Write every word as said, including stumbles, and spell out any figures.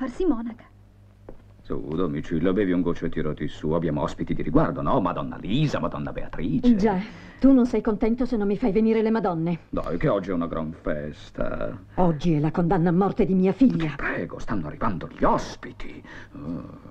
farsi monaca. Su, Domicillo, bevi un goccio e tirati su. Abbiamo ospiti di riguardo, no? Madonna Lisa, Madonna Beatrice. Già, tu non sei contento se non mi fai venire le Madonne. Dai, che oggi è una gran festa. Oggi è la condanna a morte di mia figlia. Prego, stanno arrivando gli ospiti. Oh.